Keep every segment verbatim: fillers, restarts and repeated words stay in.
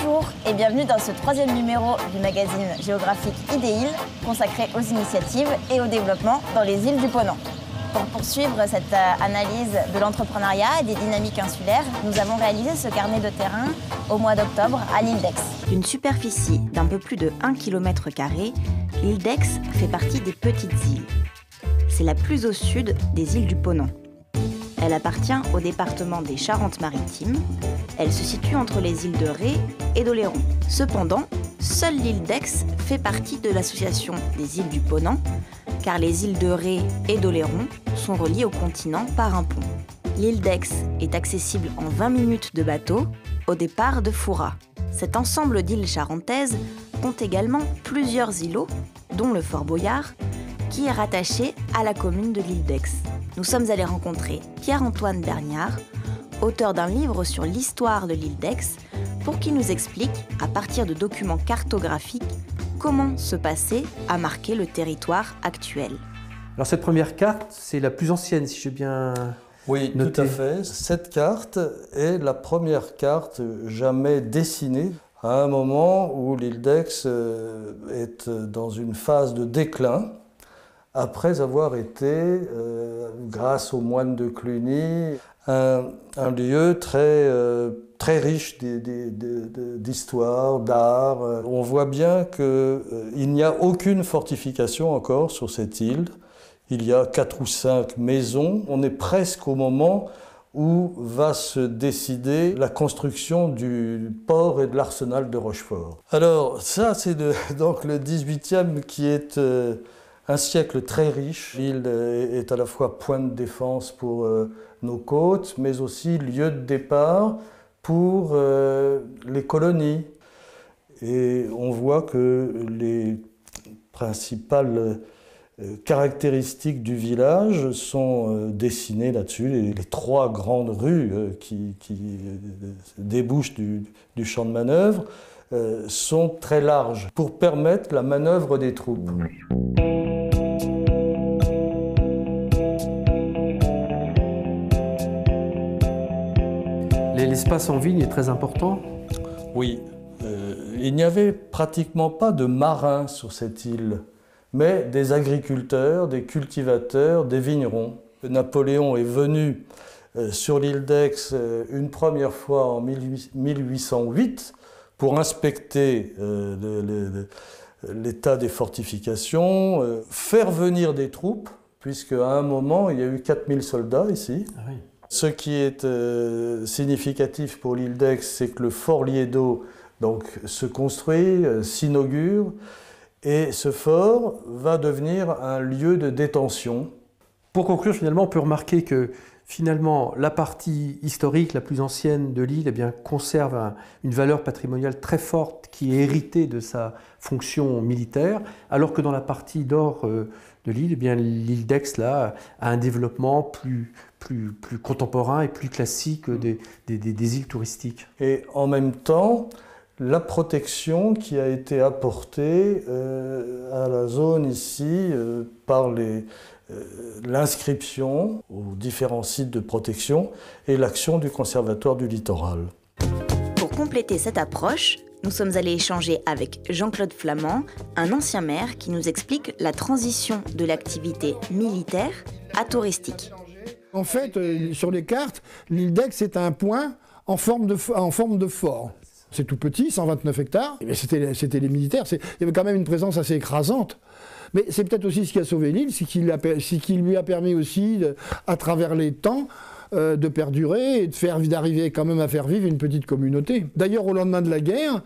Bonjour et bienvenue dans ce troisième numéro du magazine géographique Idéil, consacré aux initiatives et au développement dans les îles du Ponant. Pour poursuivre cette analyse de l'entrepreneuriat et des dynamiques insulaires, nous avons réalisé ce carnet de terrain au mois d'octobre à l'île d'Aix. D'une superficie d'un peu plus de un kilomètre carré, l'île d'Aix fait partie des petites îles. C'est la plus au sud des îles du Ponant. Elle appartient au département des Charentes-Maritimes. Elle se situe entre les îles de Ré et d'Oléron. Cependant, seule l'île d'Aix fait partie de l'association des îles du Ponant, car les îles de Ré et d'Oléron sont reliées au continent par un pont. L'île d'Aix est accessible en vingt minutes de bateau au départ de Fouras. Cet ensemble d'îles charentaises compte également plusieurs îlots, dont le Fort Boyard, qui est rattaché à la commune de l'île d'Aix. Nous sommes allés rencontrer Pierre-Antoine Berniard, auteur d'un livre sur l'histoire de l'île d'Aix, pour qu'il nous explique, à partir de documents cartographiques, comment ce passé a marqué le territoire actuel. Alors cette première carte, c'est la plus ancienne, si j'ai bien Oui, noté. tout à fait. Cette carte est la première carte jamais dessinée à un moment où l'île d'Aix est dans une phase de déclin, après avoir été, euh, grâce aux moines de Cluny, un, un lieu très, euh, très riche d'histoire, d'art. On voit bien qu'il euh, n'y a aucune fortification encore sur cette île. Il y a quatre ou cinq maisons. On est presque au moment où va se décider la construction du port et de l'arsenal de Rochefort. Alors ça, c'est donc le dix-huitième qui est... Euh, un siècle très riche. L'île est à la fois point de défense pour euh, nos côtes, mais aussi lieu de départ pour euh, les colonies. Et on voit que les principales euh, caractéristiques du village sont euh, dessinées là-dessus. Les, les trois grandes rues euh, qui, qui euh, débouchent du, du champ de manœuvre euh, sont très larges pour permettre la manœuvre des troupes. L'espace en vigne est très important. Oui, euh, il n'y avait pratiquement pas de marins sur cette île, mais des agriculteurs, des cultivateurs, des vignerons. Napoléon est venu euh, sur l'île d'Aix euh, une première fois en mille huit cent huit pour inspecter euh, le, le, l'état des fortifications, euh, faire venir des troupes, puisqu'à un moment, il y a eu quatre mille soldats ici. Ah oui. Ce qui est euh, significatif pour l'île d'Aix, c'est que le fort Liédo donc, se construit, euh, s'inaugure, et ce fort va devenir un lieu de détention. Pour conclure, finalement, on peut remarquer que finalement, la partie historique la plus ancienne de l'île eh bien, conserve un, une valeur patrimoniale très forte qui est héritée de sa fonction militaire, alors que dans la partie nord euh, de l'île, eh bien, l'île d'Aix là, a un développement plus, plus, plus contemporain et plus classique des, des, des, des îles touristiques. Et en même temps, la protection qui a été apportée euh, à la zone ici euh, par les... l'inscription aux différents sites de protection et l'action du Conservatoire du littoral. Pour compléter cette approche, nous sommes allés échanger avec Jean-Claude Flamand, un ancien maire qui nous explique la transition de l'activité militaire à touristique. En fait, sur les cartes, l'île d'Aix est un point en forme de, en forme de fort. C'est tout petit, cent vingt-neuf hectares, mais c'était, c'était les militaires. Il y avait quand même une présence assez écrasante. Mais c'est peut-être aussi ce qui a sauvé l'île, c'est qu'il, a, c'est qu'il lui a permis aussi, de, à travers les temps, euh, de perdurer et de faire, d'arriver quand même à faire vivre une petite communauté. D'ailleurs, au lendemain de la guerre,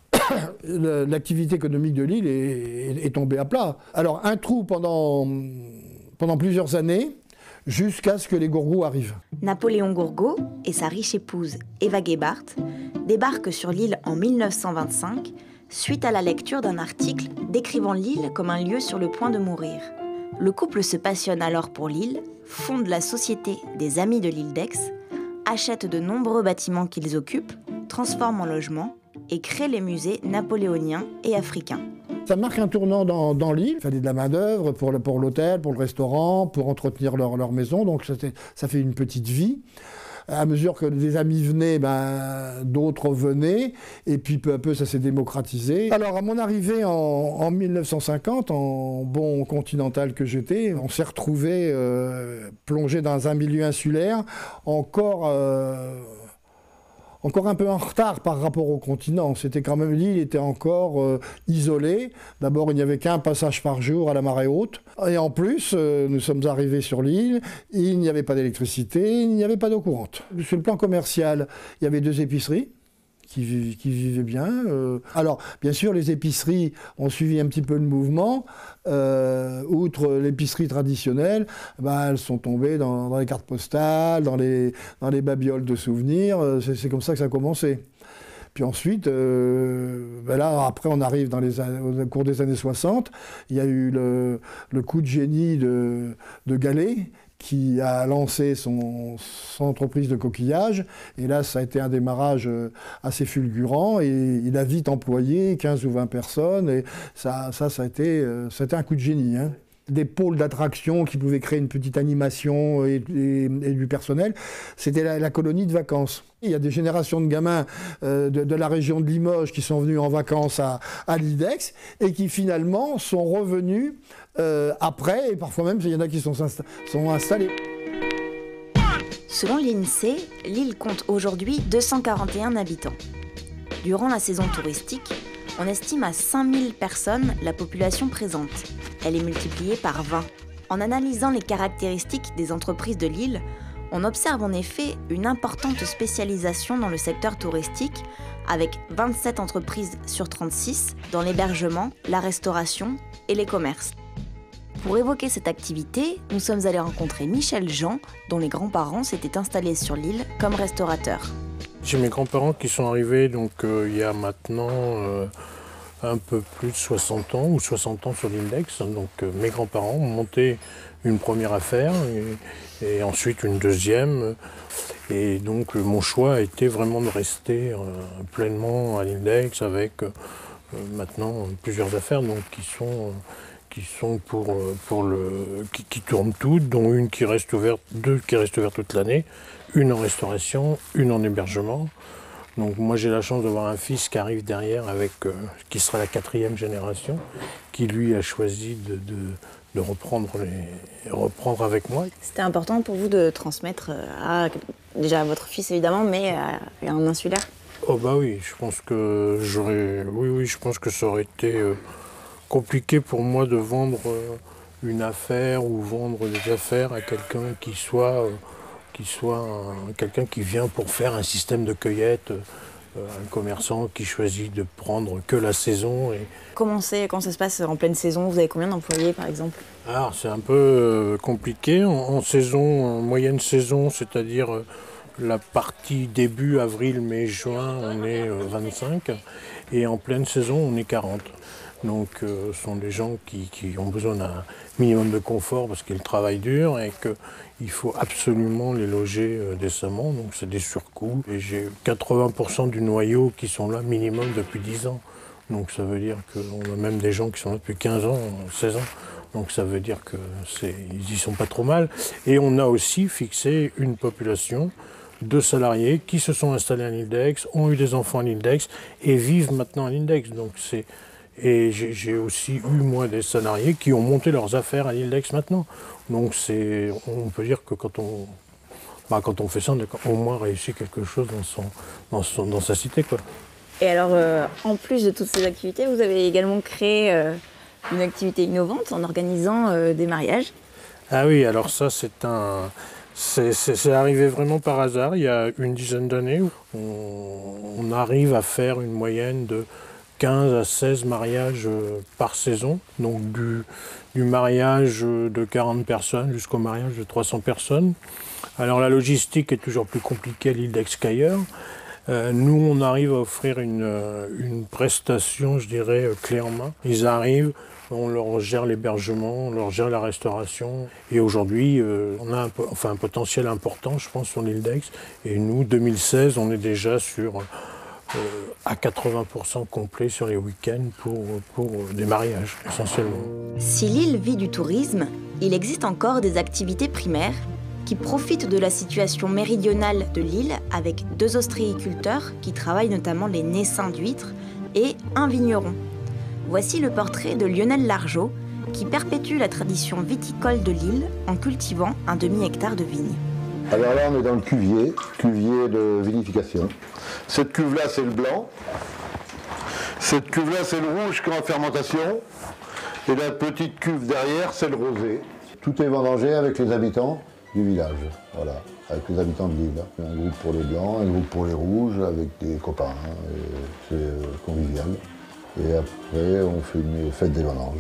l'activité économique de l'île est, est, est tombée à plat. Alors, un trou pendant, pendant plusieurs années, jusqu'à ce que les Gourgaud arrivent. Napoléon Gourgaud et sa riche épouse Eva Gebhardt débarquent sur l'île en mille neuf cent vingt-cinq, suite à la lecture d'un article décrivant l'île comme un lieu sur le point de mourir. Le couple se passionne alors pour l'île, fonde la Société des Amis de l'île d'Aix, achète de nombreux bâtiments qu'ils occupent, transforme en logements et crée les musées napoléoniens et africains. Ça marque un tournant dans, dans l'île. Il fallait de la main-d'œuvre pour, pour l'hôtel, pour le restaurant, pour entretenir leur, leur maison, donc ça, ça fait une petite vie. À mesure que des amis venaient, ben, d'autres venaient, et puis peu à peu ça s'est démocratisé. Alors à mon arrivée en, en mille neuf cent cinquante, en bon continental que j'étais, on s'est retrouvé euh, plongé dans un milieu insulaire, encore... Euh, Encore un peu en retard par rapport au continent. C'était quand même, l'île était encore euh, isolée. D'abord, il n'y avait qu'un passage par jour à la marée haute. Et en plus, euh, nous sommes arrivés sur l'île, il n'y avait pas d'électricité, il n'y avait pas d'eau courante. Sur le plan commercial, il y avait deux épiceries qui, viv qui vivaient bien. Euh. Alors, bien sûr, les épiceries ont suivi un petit peu le mouvement. Euh, outre l'épicerie traditionnelle, ben, elles sont tombées dans, dans les cartes postales, dans les, dans les babioles de souvenirs. C'est comme ça que ça a commencé. Puis ensuite, euh, ben là, après, on arrive dans les, au cours des années soixante. Il y a eu le, le coup de génie de, de Gallet, qui a lancé son, son entreprise de coquillage. Et là, ça a été un démarrage assez fulgurant. Et il a vite employé quinze ou vingt personnes. Et ça, ça, ça, a, été, ça a été un coup de génie, hein. Des pôles d'attraction qui pouvaient créer une petite animation et, et, et du personnel. C'était la, la colonie de vacances. Il y a des générations de gamins euh, de, de la région de Limoges qui sont venus en vacances à, à l'I-D-E-X et qui finalement sont revenus euh, après, et parfois même il y en a qui sont, sont installés. Selon l'INSEE, l'île compte aujourd'hui deux cent quarante et un habitants. Durant la saison touristique, on estime à cinq mille personnes la population présente. Elle est multipliée par vingt. En analysant les caractéristiques des entreprises de l'île, on observe en effet une importante spécialisation dans le secteur touristique, avec vingt-sept entreprises sur trente-six dans l'hébergement, la restauration et les commerces. Pour évoquer cette activité, nous sommes allés rencontrer Michel Jean, dont les grands-parents s'étaient installés sur l'île comme restaurateurs. J'ai mes grands-parents qui sont arrivés donc, euh, il y a maintenant euh, un peu plus de soixante ans, ou soixante ans sur l'île d'Aix. Donc euh, mes grands-parents ont monté une première affaire et, et ensuite une deuxième. Et donc euh, mon choix a été vraiment de rester euh, pleinement à l'île d'Aix avec euh, maintenant plusieurs affaires donc, qui sont... Euh, qui sont pour, pour le, qui, qui tournent toutes, dont une qui reste ouverte, deux qui restent ouvertes toute l'année, une en restauration, une en hébergement. Donc moi j'ai la chance d'avoir un fils qui arrive derrière, avec, euh, qui sera la quatrième génération, qui lui a choisi de, de, de reprendre, les, reprendre avec moi. C'était important pour vous de transmettre à, déjà à votre fils évidemment, mais à un insulaire? Oh bah oui, je pense que j'aurais, oui oui, je pense que ça aurait été euh, compliqué pour moi de vendre euh, une affaire ou vendre des affaires à quelqu'un qui soit, euh, qui soit quelqu'un qui vient pour faire un système de cueillette, euh, un commerçant qui choisit de prendre que la saison. Et... Comment c'est, quand ça se passe en pleine saison? Vous avez combien d'employés par exemple? Alors c'est un peu euh, compliqué. En, en saison, en moyenne saison, c'est-à-dire euh, la partie début avril, mai, juin, on est euh, vingt-cinq. Et en pleine saison, on est quarante. Donc euh, ce sont des gens qui, qui ont besoin d'un minimum de confort parce qu'ils travaillent dur et qu'il faut absolument les loger euh, décemment. Donc c'est des surcoûts. Et j'ai quatre-vingts pour cent du noyau qui sont là minimum depuis dix ans. Donc ça veut dire qu'on a même des gens qui sont là depuis quinze ans, seize ans. Donc ça veut dire qu'ils y sont pas trop mal. Et on a aussi fixé une population de salariés qui se sont installés à l'île d'Aix, ont eu des enfants à l'île d'Aix et vivent maintenant à l'île d'Aix. Donc c'est... Et j'ai aussi eu, moi, des salariés qui ont monté leurs affaires à l'île d'Aix maintenant. Donc c'est, on peut dire que quand on, bah, quand on fait ça, on a au moins réussi quelque chose dans, son, dans, son, dans sa cité, quoi. Et alors, euh, en plus de toutes ces activités, vous avez également créé euh, une activité innovante en organisant euh, des mariages. Ah oui, alors ça, c'est un... C'est arrivé vraiment par hasard, il y a une dizaine d'années. On, on arrive à faire une moyenne de quinze à seize mariages par saison, donc du, du mariage de quarante personnes jusqu'au mariage de trois cents personnes. Alors la logistique est toujours plus compliquée à l'île d'Aix qu'ailleurs. Euh, nous, on arrive à offrir une, une prestation, je dirais, clé en main. Ils arrivent, on leur gère l'hébergement, on leur gère la restauration. Et aujourd'hui, euh, on a un, enfin, un potentiel important, je pense, sur l'île d'Aix. Et nous, deux mille seize, on est déjà sur... Euh, à quatre-vingts pour cent complet sur les week-ends pour, pour des mariages, essentiellement. Si l'île vit du tourisme, il existe encore des activités primaires qui profite de la situation méridionale de l'île avec deux ostréiculteurs qui travaillent notamment les naissins d'huîtres et un vigneron. Voici le portrait de Lionel Largeau qui perpétue la tradition viticole de l'île en cultivant un demi-hectare de vignes. Alors là, on est dans le cuvier, cuvier de vinification. Cette cuve-là, c'est le blanc. Cette cuve-là, c'est le rouge qui est en fermentation. Et la petite cuve derrière, c'est le rosé. Tout est vendangé avec les habitants du village, voilà, avec les habitants de l'île. Un groupe pour les blancs, un groupe pour les rouges, avec des copains. Hein, c'est convivial. Et après, on fait une fête des vendanges.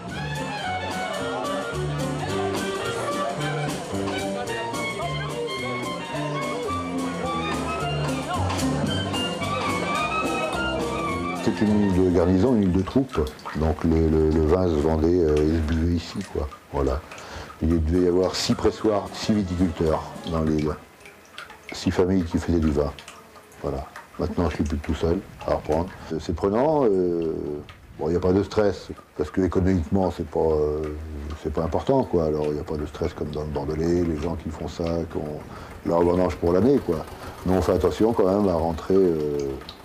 C'est une île de garnison, une île de troupe. Donc le, le, le vin se vendait euh, et se buvait ici, quoi. Voilà. Il devait y avoir six pressoirs, six viticulteurs dans l'île. Six familles qui faisaient du vin. Voilà. Maintenant, je ne suis plus tout seul à reprendre. C'est prenant. Euh, bon, il n'y a pas de stress, parce que économiquement, c'est pas, euh, c'est pas important, quoi. Alors, il n'y a pas de stress comme dans le Bordelais, les gens qui font ça, qui ont leur vendange pour l'année, quoi. Mais on fait attention quand même à rentrer, euh,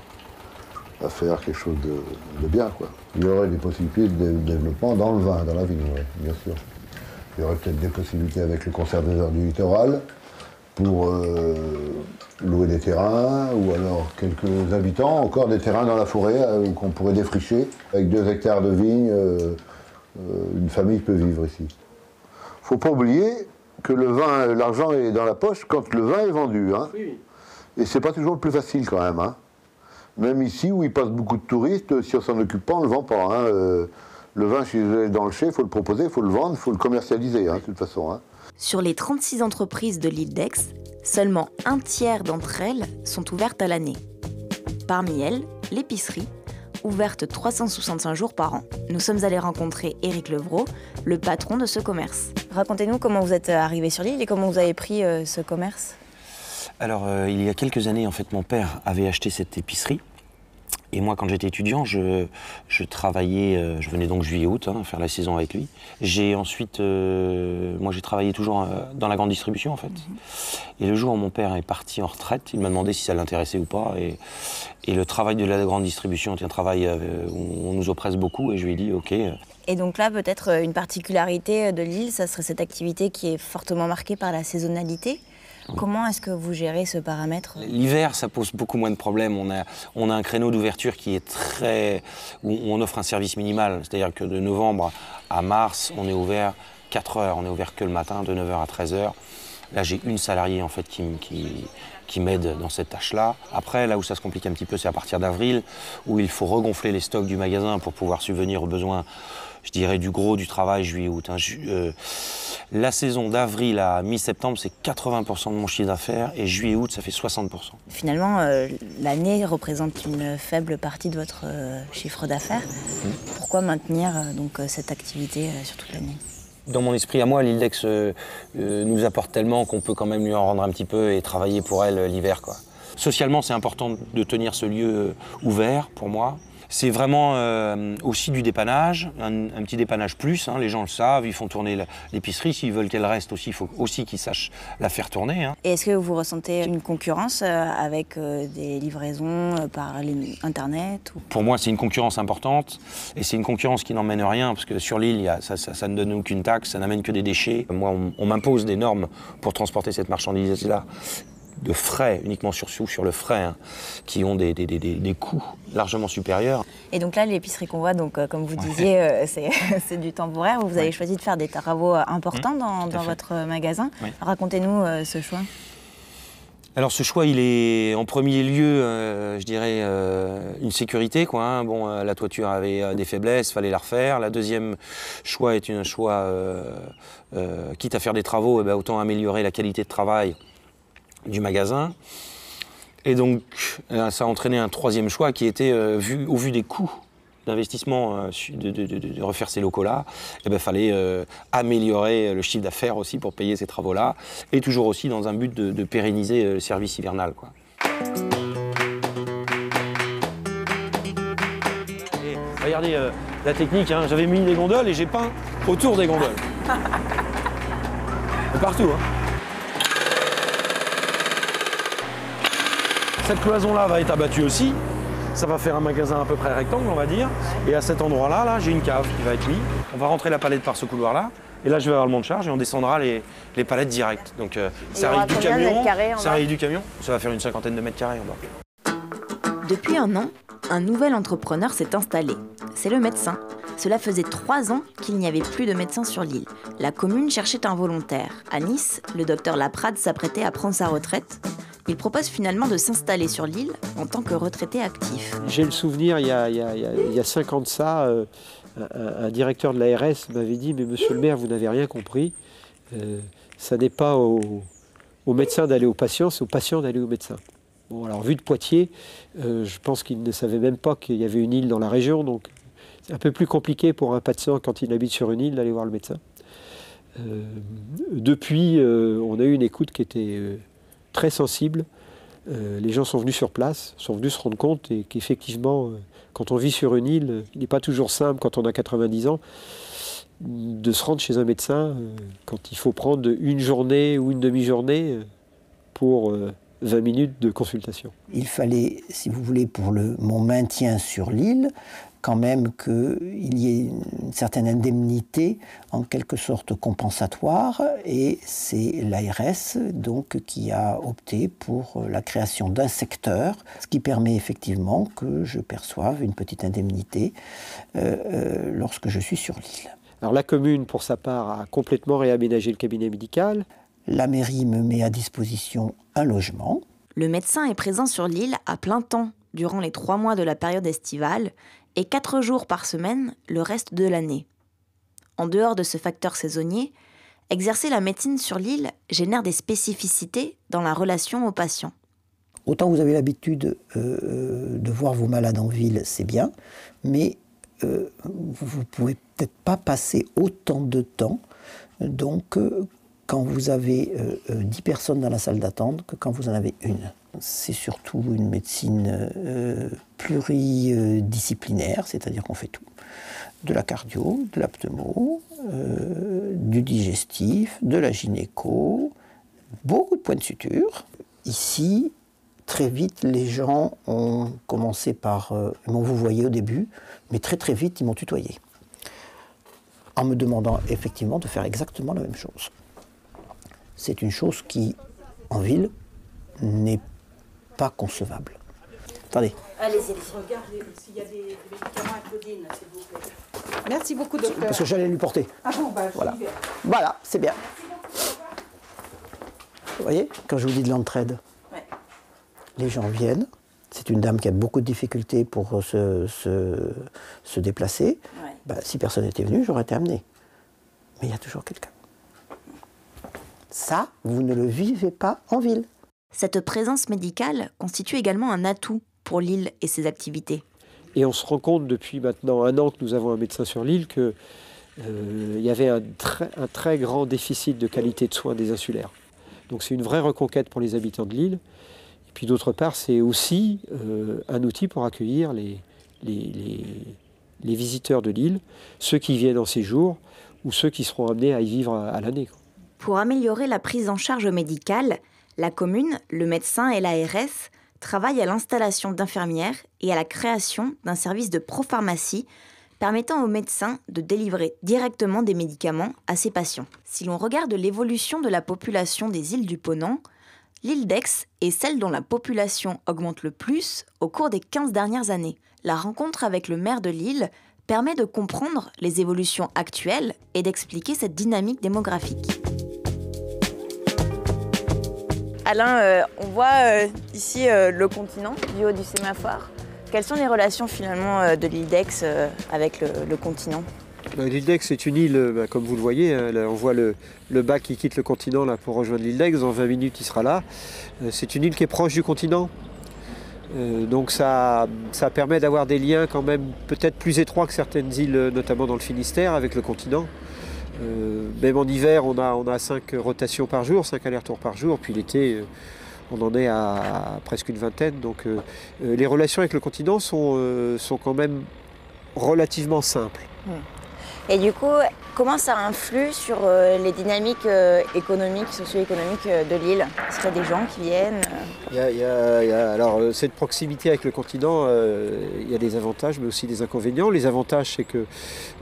à faire quelque chose de, de bien, quoi. Il y aurait des possibilités de développement dans le vin, dans la vigne, ouais, bien sûr. Il y aurait peut-être des possibilités avec le conservateur du littoral pour euh, louer des terrains, ou alors quelques habitants, encore des terrains dans la forêt euh, qu'on pourrait défricher. Avec deux hectares de vignes, euh, euh, une famille peut vivre ici. Il ne faut pas oublier que le vin, l'argent est dans la poche quand le vin est vendu. Hein. Oui. Et c'est pas toujours le plus facile quand même. Hein. Même ici où il passe beaucoup de touristes, si on s'en occupe pas, on ne le vend pas. Hein. Euh, le vin, si vous êtes dans le chai, il faut le proposer, il faut le vendre, il faut le commercialiser, hein, de toute façon. Hein. Sur les trente-six entreprises de l'île d'Aix, seulement un tiers d'entre elles sont ouvertes à l'année. Parmi elles, l'épicerie, ouverte trois cent soixante-cinq jours par an. Nous sommes allés rencontrer Éric Levrault, le patron de ce commerce. Racontez-nous comment vous êtes arrivé sur l'île et comment vous avez pris euh, ce commerce. Alors, euh, il y a quelques années, en fait, mon père avait acheté cette épicerie. Et moi, quand j'étais étudiant, je, je travaillais, euh, je venais donc juillet-août, hein, faire la saison avec lui. J'ai ensuite, euh, moi j'ai travaillé toujours euh, dans la grande distribution en fait. Mm-hmm. Et le jour où mon père est parti en retraite, il m'a demandé si ça l'intéressait ou pas. Et, et le travail de la grande distribution est un travail euh, où on nous oppresse beaucoup et je lui ai dit ok. Et donc là, peut-être une particularité de l'île, ça serait cette activité qui est fortement marquée par la saisonnalité. Comment est-ce que vous gérez ce paramètre? L'hiver, ça pose beaucoup moins de problèmes. On a, on a un créneau d'ouverture qui est très... où on offre un service minimal. C'est-à-dire que de novembre à mars, on est ouvert quatre heures. On est ouvert que le matin, de neuf heures à treize heures. Là, j'ai une salariée en fait, qui, qui, qui m'aide dans cette tâche-là. Après, là où ça se complique un petit peu, c'est à partir d'avril, où il faut regonfler les stocks du magasin pour pouvoir subvenir aux besoins, je dirais, du gros du travail, juillet-août. Hein. Euh, la saison d'avril à mi-septembre, c'est quatre-vingts pour cent de mon chiffre d'affaires, et juillet-août, ça fait soixante pour cent. Finalement, euh, l'année représente une faible partie de votre euh, chiffre d'affaires. Mmh. Pourquoi maintenir euh, donc, cette activité euh, sur toute l'année? Dans mon esprit à moi, l'île d'Aix euh, euh, nous apporte tellement qu'on peut quand même lui en rendre un petit peu et travailler pour elle euh, l'hiver, quoi. Socialement, c'est important de tenir ce lieu euh, ouvert pour moi. C'est vraiment euh, aussi du dépannage, un, un petit dépannage plus, hein, les gens le savent, ils font tourner l'épicerie, s'ils veulent qu'elle reste aussi, il faut aussi qu'ils sachent la faire tourner. Hein. Et est-ce que vous ressentez une concurrence euh, avec euh, des livraisons euh, par Internet ou... Pour moi, c'est une concurrence importante, et c'est une concurrence qui n'emmène rien, parce que sur l'île, ça, ça, ça ne donne aucune taxe, ça n'amène que des déchets. Moi, on, on m'impose des normes pour transporter cette marchandise-là, de frais, uniquement sur, sur le frais, hein, qui ont des, des, des, des coûts largement supérieurs. Et donc là, l'épicerie qu'on voit, donc, euh, comme vous disiez, euh, c'est du temporaire. Vous avez ouais. choisi de faire des travaux importants mmh, dans, dans votre magasin. Oui. Racontez-nous euh, ce choix. Alors ce choix, il est en premier lieu, euh, je dirais, euh, une sécurité, quoi. Hein. Bon, euh, la toiture avait euh, des faiblesses, il fallait la refaire. La deuxième choix est un choix, euh, euh, quitte à faire des travaux, eh ben, autant améliorer la qualité de travail du magasin. Et donc, ça a entraîné un troisième choix qui était, euh, vu, au vu des coûts d'investissement euh, de, de, de, de refaire ces locaux-là, il ben, fallait euh, améliorer le chiffre d'affaires aussi pour payer ces travaux-là, et toujours aussi dans un but de, de pérenniser le service hivernal, quoi. Et regardez euh, la technique, hein, j'avais mis des gondoles et j'ai peint autour des gondoles. Partout, hein. Cette cloison-là va être abattue aussi. Ça va faire un magasin à peu près rectangle, on va dire. Et à cet endroit-là, là, j'ai une cave qui va être mise. On va rentrer la palette par ce couloir-là. Et là, je vais avoir le monte-charge et on descendra les, les palettes directes. Donc, euh, ça arrive du camion. Ça arrive du camion. Ça va faire une cinquantaine de mètres carrés en bas. Depuis un an, un nouvel entrepreneur s'est installé. C'est le médecin. Cela faisait trois ans qu'il n'y avait plus de médecins sur l'île. La commune cherchait un volontaire. À Nice, le docteur Laprade s'apprêtait à prendre sa retraite. Il propose finalement de s'installer sur l'île en tant que retraité actif. J'ai le souvenir, il y a, il y a, il y a cinq ans de ça, euh, un, un directeur de l'A R S m'avait dit « Mais monsieur le maire, vous n'avez rien compris. Euh, ça n'est pas au, au médecin d'aller au patient, c'est au patient d'aller au médecin. » Bon, alors vu de Poitiers, euh, je pense qu'il ne savait même pas qu'il y avait une île dans la région, donc c'est un peu plus compliqué pour un patient quand il habite sur une île d'aller voir le médecin. Euh, depuis, euh, on a eu une écoute qui était euh, très sensible. Euh, les gens sont venus sur place, sont venus se rendre compte et qu'effectivement, euh, quand on vit sur une île, il n'est pas toujours simple quand on a quatre-vingt-dix ans de se rendre chez un médecin euh, quand il faut prendre une journée ou une demi-journée euh, pour euh, vingt minutes de consultation. Il fallait, si vous voulez, pour le, mon maintien sur l'île, quand même qu'il y ait une certaine indemnité, en quelque sorte compensatoire, et c'est l'A R S donc, qui a opté pour la création d'un secteur, ce qui permet effectivement que je perçoive une petite indemnité euh, euh, lorsque je suis sur l'île. Alors la commune, pour sa part, a complètement réaménagé le cabinet médical. La mairie me met à disposition un logement. Le médecin est présent sur l'île à plein temps durant les trois mois de la période estivale et quatre jours par semaine le reste de l'année. En dehors de ce facteur saisonnier, exercer la médecine sur l'île génère des spécificités dans la relation aux patients. Autant vous avez l'habitude euh, de voir vos malades en ville, c'est bien, mais euh, vous ne pouvez peut-être pas passer autant de temps donc, euh, quand vous avez euh, dix personnes dans la salle d'attente que quand vous en avez une. C'est surtout une médecine euh, pluridisciplinaire, c'est-à-dire qu'on fait tout. De la cardio, de la pneumo, euh, du digestif, de la gynéco, beaucoup de points de suture. Ici, très vite, les gens ont commencé par... Euh, ils m'ont vouvoyé au début, mais très très vite, ils m'ont tutoyé. En me demandant effectivement de faire exactement la même chose. C'est une chose qui, en ville, n'est pas concevable. Attendez. Allez-y, regardez s'il y a des médicaments à Claudine, s'il vous plaît. Merci beaucoup, docteur. Parce que j'allais lui porter. Ah bon, bah, voilà. Voilà, c'est bien. Vous voyez, quand je vous dis de l'entraide, ouais. Les gens viennent. C'est une dame qui a beaucoup de difficultés pour se, se, se déplacer. Ouais. Ben, si personne n'était venu, j'aurais été amené. Mais il y a toujours quelqu'un. Ça, vous ne le vivez pas en ville. Cette présence médicale constitue également un atout pour l'île et ses activités. Et on se rend compte depuis maintenant un an que nous avons un médecin sur l'île qu'il euh, y avait un très, un très grand déficit de qualité de soins des insulaires. Donc c'est une vraie reconquête pour les habitants de l'île. Et puis d'autre part, c'est aussi euh, un outil pour accueillir les, les, les, les visiteurs de l'île, ceux qui viennent en séjour ou ceux qui seront amenés à y vivre à, à l'année. Pour améliorer la prise en charge médicale, la commune, le médecin et l'A R S travaillent à l'installation d'infirmières et à la création d'un service de propharmacie permettant aux médecins de délivrer directement des médicaments à ses patients. Si l'on regarde l'évolution de la population des îles du Ponant, l'île d'Aix est celle dont la population augmente le plus au cours des quinze dernières années. La rencontre avec le maire de l'île permet de comprendre les évolutions actuelles et d'expliquer cette dynamique démographique. Alain, euh, on voit euh, ici euh, le continent du haut du sémaphore. Quelles sont les relations finalement euh, de l'île d'Aix euh, avec le, le continent? bah, L'île d'Aix est une île, bah, comme vous le voyez, hein, là, on voit le, le bac qui quitte le continent là, pour rejoindre l'île d'Aix. Dans vingt minutes, il sera là. Euh, c'est une île qui est proche du continent. Euh, donc ça, ça permet d'avoir des liens quand même peut-être plus étroits que certaines îles, notamment dans le Finistère, avec le continent. Euh, même en hiver, on a, on a cinq rotations par jour, cinq allers-retours par jour, puis l'été, euh, on en est à, à presque une vingtaine. Donc euh, euh, les relations avec le continent sont, euh, sont quand même relativement simples. Mmh. Et du coup, comment ça influe sur euh, les dynamiques euh, économiques, socio-économiques euh, de l'île? Est-ce qu'il y a des gens qui viennent euh... il y a, il y a, il y a, alors, cette proximité avec le continent, euh, il y a des avantages, mais aussi des inconvénients. Les avantages, c'est que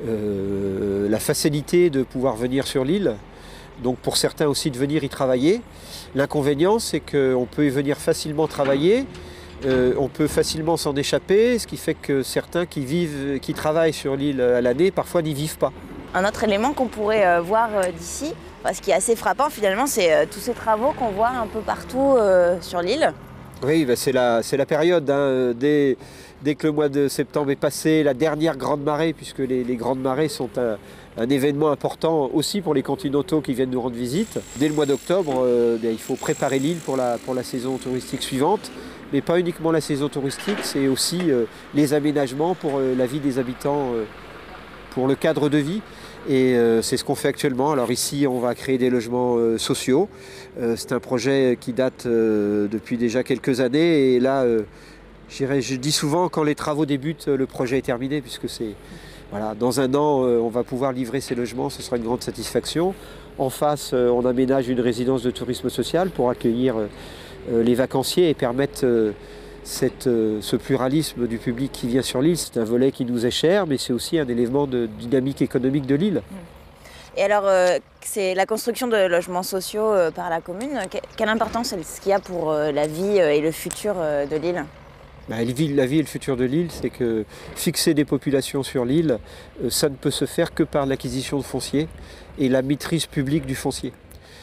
euh, la facilité de pouvoir venir sur l'île, donc pour certains aussi de venir y travailler. L'inconvénient, c'est qu'on peut y venir facilement travailler. Euh, on peut facilement s'en échapper, ce qui fait que certains qui vivent, qui travaillent sur l'île à l'année, parfois n'y vivent pas. Un autre élément qu'on pourrait euh, voir euh, d'ici, ce qui est assez frappant finalement, c'est euh, tous ces travaux qu'on voit un peu partout euh, sur l'île. Oui, bah c'est la, c'est la période. Hein. Dès, dès que le mois de septembre est passé, la dernière grande marée, puisque les, les grandes marées sont un, un événement important aussi pour les continentaux qui viennent nous rendre visite. Dès le mois d'octobre, euh, il faut préparer l'île pour la, pour la saison touristique suivante. Mais pas uniquement la saison touristique, c'est aussi euh, les aménagements pour euh, la vie des habitants, euh, pour le cadre de vie. Et euh, c'est ce qu'on fait actuellement. Alors ici, on va créer des logements euh, sociaux. Euh, c'est un projet qui date euh, depuis déjà quelques années. Et là, euh, je dis souvent, quand les travaux débutent, le projet est terminé, puisque c'est, voilà, dans un an, euh, on va pouvoir livrer ces logements. Ce sera une grande satisfaction. En face, euh, on aménage une résidence de tourisme social pour accueillir euh, les vacanciers et permettre euh, cette, euh, ce pluralisme du public qui vient sur l'île. C'est un volet qui nous est cher, mais c'est aussi un élément de dynamique économique de l'île. Et alors, euh, c'est la construction de logements sociaux euh, par la commune. Quelle importance est-ce qu'il y a pour euh, la vie euh, et le futur euh, de l'île? Bah, la vie et le futur de l'île, c'est que fixer des populations sur l'île, euh, ça ne peut se faire que par l'acquisition de foncier et la maîtrise publique du foncier.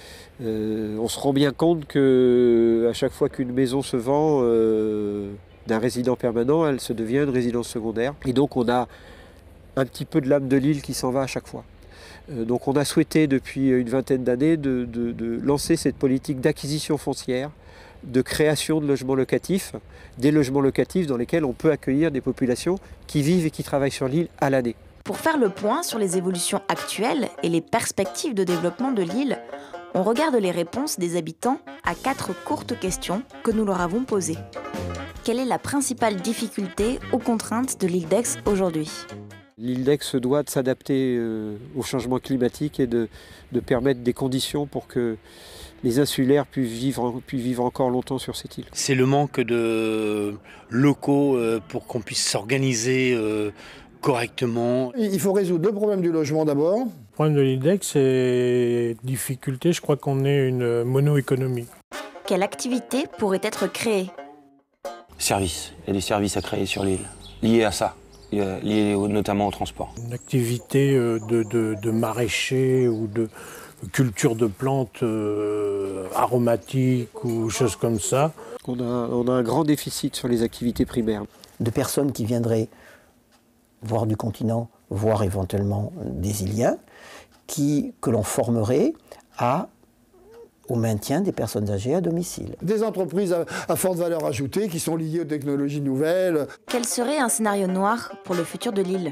Euh, on se rend bien compte qu'à chaque fois qu'une maison se vend euh, d'un résident permanent, elle se devient une résidence secondaire. Et donc on a un petit peu de l'âme de l'île qui s'en va à chaque fois. Euh, donc on a souhaité depuis une vingtaine d'années de, de, de lancer cette politique d'acquisition foncière, de création de logements locatifs, des logements locatifs dans lesquels on peut accueillir des populations qui vivent et qui travaillent sur l'île à l'année. Pour faire le point sur les évolutions actuelles et les perspectives de développement de l'île, on regarde les réponses des habitants à quatre courtes questions que nous leur avons posées. Quelle est la principale difficulté aux contraintes de l'île d'Aix aujourd'hui? L'île d'Aix se doit de s'adapter euh, au changement climatique et de, de permettre des conditions pour que les insulaires puissent vivre, puissent vivre encore longtemps sur cette île. C'est le manque de locaux euh, pour qu'on puisse s'organiser euh, correctement. Il faut résoudre le problème du logement d'abord. Le problème de l'île d'Aix, c'est difficulté, je crois qu'on est une mono-économie. Quelle activité pourrait être créée? Services. Il y a des services à créer sur l'île, liés à ça, liés notamment au transport. Une activité de, de, de maraîcher ou de culture de plantes euh, aromatiques ou choses comme ça. On a, on a un grand déficit sur les activités primaires. De personnes qui viendraient voir du continent, voire éventuellement des Iliens, qui, que l'on formerait à, au maintien des personnes âgées à domicile. Des entreprises à, à forte valeur ajoutée qui sont liées aux technologies nouvelles. Quel serait un scénario noir pour le futur de l'île?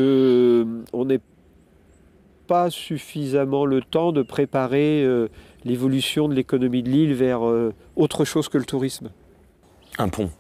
On n'ait pas suffisamment le temps de préparer euh, l'évolution de l'économie de l'île vers euh, autre chose que le tourisme. Un pont.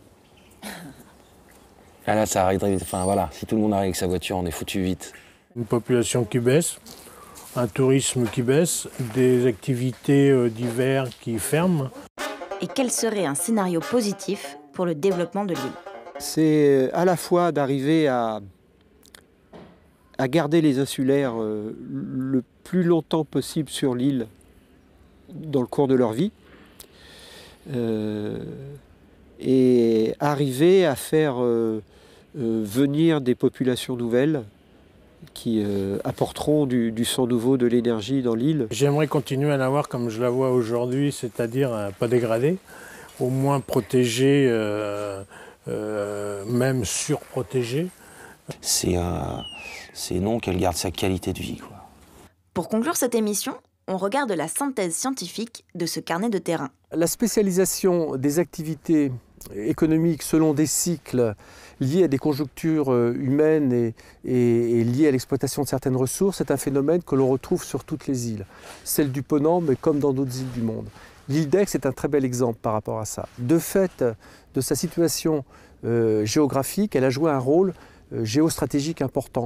Ah là, ça arriverait vite. Enfin voilà, si tout le monde arrive avec sa voiture, on est foutu vite. Une population qui baisse, un tourisme qui baisse, des activités euh, d'hiver qui ferment. Et quel serait un scénario positif pour le développement de l'île? C'est à la fois d'arriver à, à garder les insulaires euh, le plus longtemps possible sur l'île dans le cours de leur vie, euh, et arriver à faire euh, euh, venir des populations nouvelles qui euh, apporteront du, du sang nouveau, de l'énergie dans l'île. J'aimerais continuer à la voir comme je la vois aujourd'hui, c'est-à-dire euh, pas dégradée, au moins protégée, euh, euh, même surprotégée. C'est euh, c'est non qu'elle garde sa qualité de vie, quoi. Pour conclure cette émission, on regarde la synthèse scientifique de ce carnet de terrain. La spécialisation des activités économiques selon des cycles liés à des conjonctures humaines et, et, et liés à l'exploitation de certaines ressources, c'est un phénomène que l'on retrouve sur toutes les îles. Celle du Ponant, mais comme dans d'autres îles du monde. L'île d'Aix est un très bel exemple par rapport à ça. De fait de sa situation euh, géographique, elle a joué un rôle euh, géostratégique important.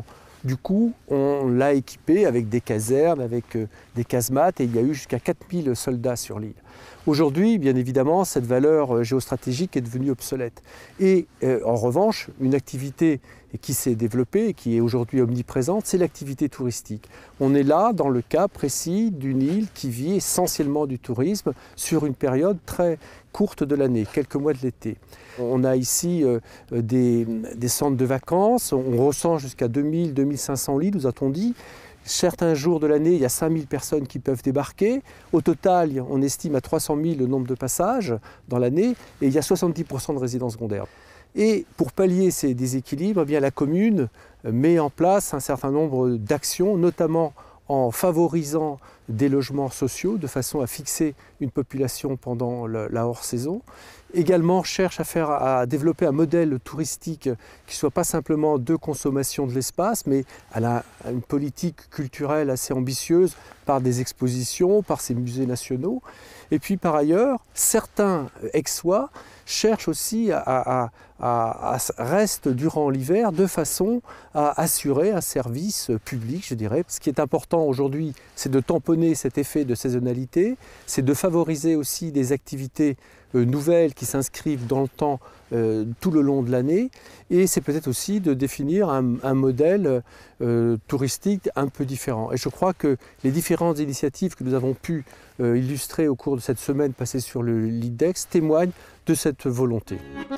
Du coup, on l'a équipé avec des casernes, avec euh, des casemates, et il y a eu jusqu'à quatre mille soldats sur l'île. Aujourd'hui, bien évidemment, cette valeur géostratégique est devenue obsolète. Et euh, en revanche, une activité qui s'est développée et qui est aujourd'hui omniprésente, c'est l'activité touristique. On est là dans le cas précis d'une île qui vit essentiellement du tourisme sur une période très courte de l'année, quelques mois de l'été. On a ici euh, des, des centres de vacances, on recense jusqu'à deux mille, deux mille cinq cents lits, nous a-t-on dit. Certains jours de l'année, il y a cinq mille personnes qui peuvent débarquer. Au total, on estime à trois cent mille le nombre de passages dans l'année et il y a soixante-dix pour cent de résidents secondaires. Et pour pallier ces déséquilibres, eh bien, la commune met en place un certain nombre d'actions, notamment en favorisant des logements sociaux de façon à fixer une population pendant le, la hors-saison. Également cherche à, faire, à développer un modèle touristique qui ne soit pas simplement de consommation de l'espace, mais elle a une politique culturelle assez ambitieuse par des expositions, par ses musées nationaux. Et puis par ailleurs, certains Aixois cherchent aussi à, à, à, à rester durant l'hiver de façon à assurer un service public, je dirais. Ce qui est important aujourd'hui, c'est de tamponner cet effet de saisonnalité, c'est de favoriser aussi des activités euh, nouvelles qui s'inscrivent dans le temps euh, tout le long de l'année, et c'est peut-être aussi de définir un, un modèle euh, touristique un peu différent. Et je crois que les différentes initiatives que nous avons pu euh, illustrer au cours de cette semaine passée sur le l'IDEX témoignent de cette volonté.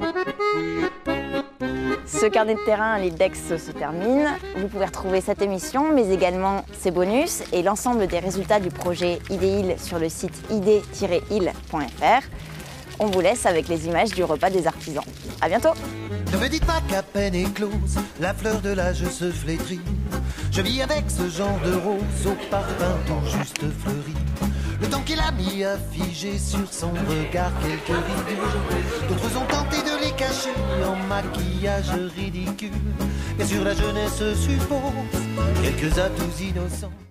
Ce carnet de terrain, l'IDEX se termine. Vous pouvez retrouver cette émission, mais également ses bonus et l'ensemble des résultats du projet IDEIL sur le site i d tiret il point f r. On vous laisse avec les images du repas des artisans. À bientôt. Ne me dites pas qu'à peine éclose, la fleur de l'âge se flétrit. Je vis avec ce genre de rose au parfum tout juste fleuri. Le temps qu'il a mis à figer sur son regard quelques ridules. D'autres ont tenté de les cacher en maquillage ridicule. Mais sur la jeunesse suppose quelques atouts innocents.